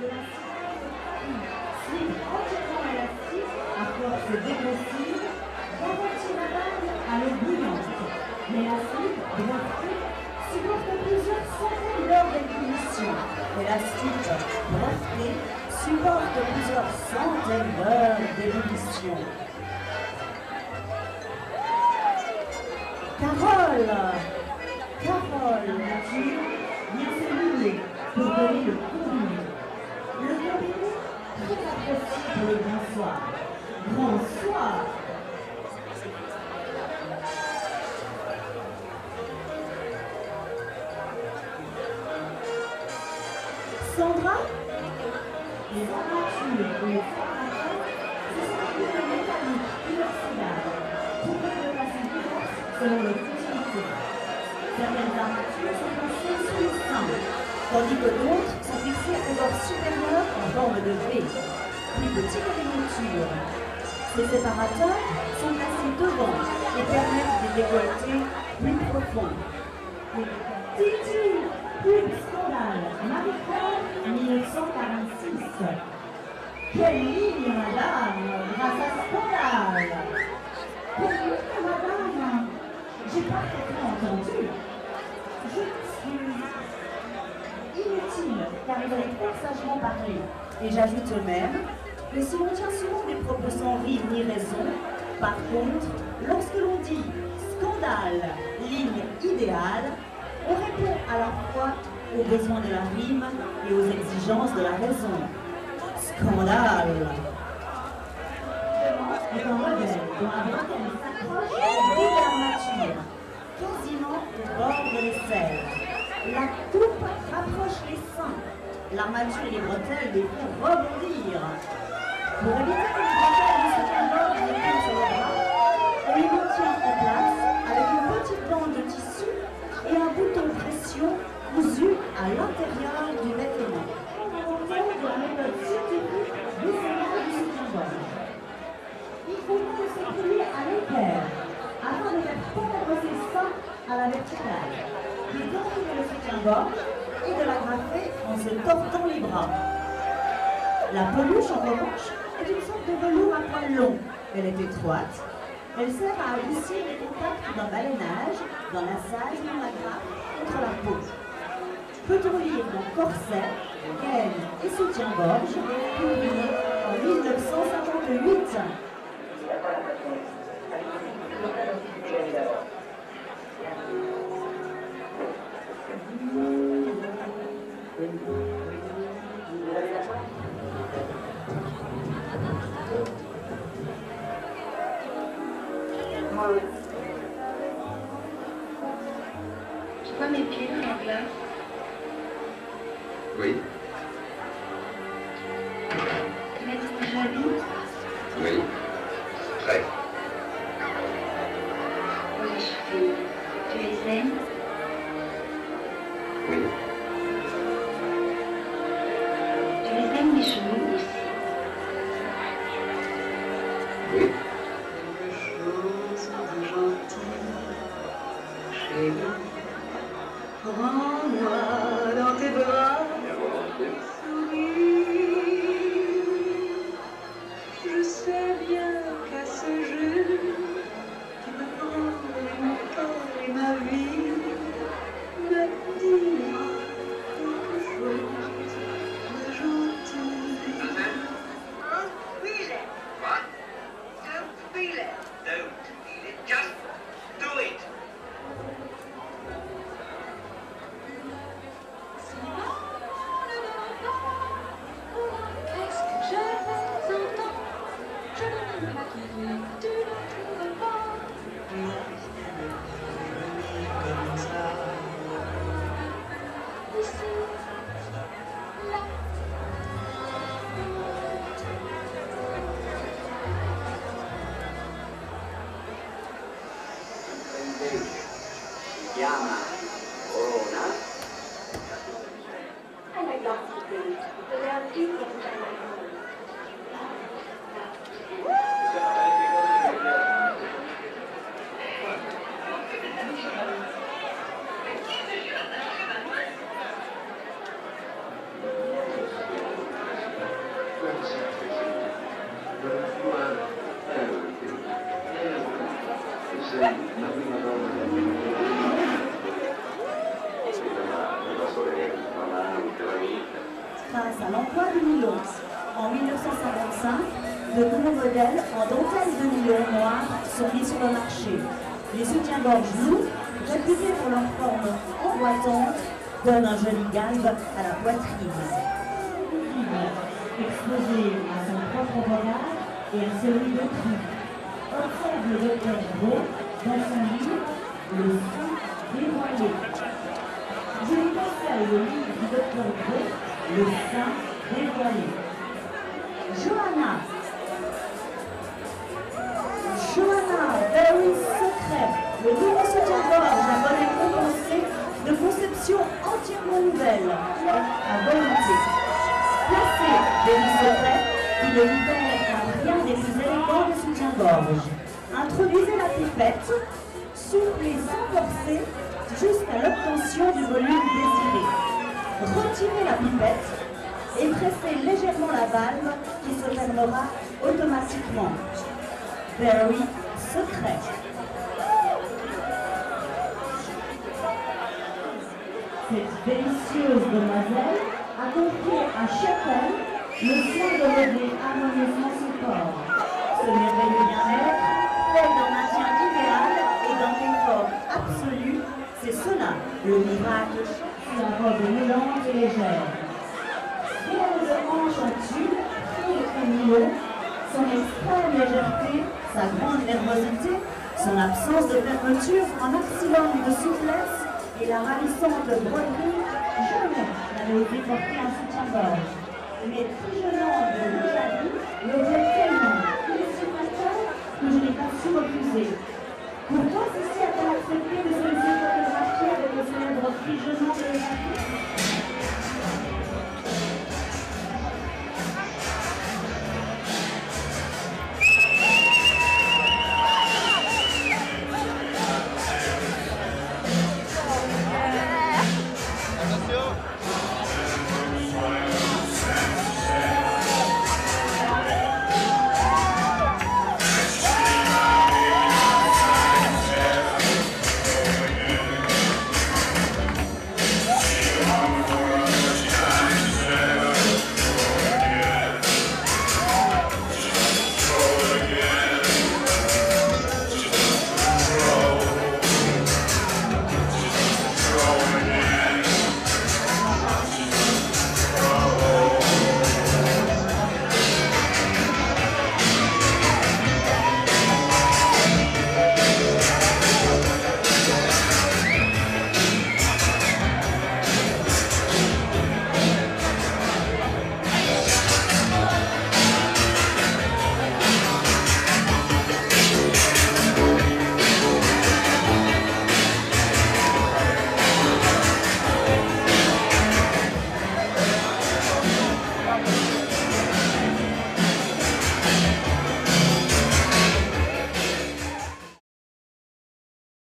de la slip entièrement élastique à force dégressive, garantit la balle à l'eau bouillante. Mais la slip brevetée supporte plusieurs centaines d'heures d'ébullition. Et la slip brevetée supporte plusieurs centaines d'heures d'ébullition. Carole, nature, vient s'émuler pour donner le combiné. Le combiné, très apprécié pour le grand soir. Grand soir. Sandra, les armatures et les formateurs, ce sont des fibres métalliques inoxydables, trouvées de façon diverse selon leur utilité. Certaines armatures sont placées sous le sein, tandis que d'autres sont fixées au bord supérieur en forme de V, plus petit que les montures. Ces séparateurs sont placés devant et permettent des décolletés plus profonds. Titi, pub scandale, Marie-Claire, 1946. Quelle ligne, madame, grâce à scandale. Quelle ligne, madame? J'ai parfaitement entendu. Je m'excuse. Inutile, car il avait très sagement parlé. Et j'ajoute même que si l'on tient souvent des propos sans rire ni raison, par contre, lorsque l'on dit scandale, ligne idéale, on répond à la fois aux besoins de la rime et aux exigences de la raison. Scandale! Est un modèle dont la bretelle s'accroche au bout de l'armature, quasiment au bord de l'aisselle. La coupe rapproche les seins. L'armature et les bretelles les font rebondir. Pour éviter que les bretelles du soutien-gorge ne tombent sur le bras, on les maintient en place avec une petite bande de tissu et un bouton pression cousu à l'intérieur du vêtement. De la méthode scientifique du serrage du soutien-gorge. Il faut donc se plier à l'équerre afin de faire tendre ses seins à la verticale, de d'enfiler le soutien-gorge et de l'agrafer en se tordant les bras. La peluche, en revanche, est une sorte de velours à poils longs. Elle est étroite. Elle sert à adoucir les contacts d'un balayage, d'un lassage ou d'un grappe contre la peau. Peut-on lire dans Corset, Gaine et Soutien-gorge, publié en 1958. Tu vois mes pieds dans la glace? Oui. Tu m'as dit que c'était joli? Oui. Très. Oh, les cheveux, tu les aimes? Oui. Tu les aimes, les cheveux aussi? Oui. Quelque chose de gentil chez nous. Prends-moi dans tes bras. Bien volontiers. Je sais bien qu'à ce jeu, tu me prends mon corps et ma vie. Me dis-moi quelque chose de gentil. Don't feel it. What? Don't feel it. Don't feel it. Just do it. Qu'est-ce que je vais entendre? Je ne peux pas quitter, tu ne trouves pas. Ici, là. Si chiama Corona. Grâce à l'emploi du nylon, en 1955, de nouveaux modèles en dentelle de nylon noir sont mis sur le marché. Les soutiens-gorge lourds, réputés pour leur forme emboîtante, donnent un joli galbe à la poitrine. Exposé à son propre regard et à celui d'autrui. Observe le docteur Gros dans son livre Le sein dévoilé. Je vous conseille le livre du docteur Gros, Le sein dévoilé. Johanna, Very Secret, le nouveau soutien-gorge à bonnet compensé de conception entièrement nouvelle, à volonté. Placé Very Secret, qui ne libère à rien des plus élégants des soutiens-gorge. Introduisez la pipette, soufflez sans forcer jusqu'à l'obtention du volume désiré. Retirez la pipette et pressez légèrement la valve qui se fermera automatiquement. Very Secret. Cette délicieuse demoiselle a confié à chacun le soin de régler harmonieusement son corps. Ce merveilleux bien-être, fait d'un maintien idéal et d'un confort absolu, c'est cela, le miracle. Sa robe moulante et légère. Rien de hanche en tube, fine et nylon, Son extrême légèreté, sa grande nervosité, son absence de fermeture, un maximum de souplesse et la ravissante broderie, jamais n'avait été porté un soutien-gorge. Mais plus jeune homme de Loujabi l'aurait tellement félicitateur que je n'ai pas su refuser. Pourquoi ceci a-t-elle accepté de se laisser photographier avec le célèbre Frigenon de Loujabi?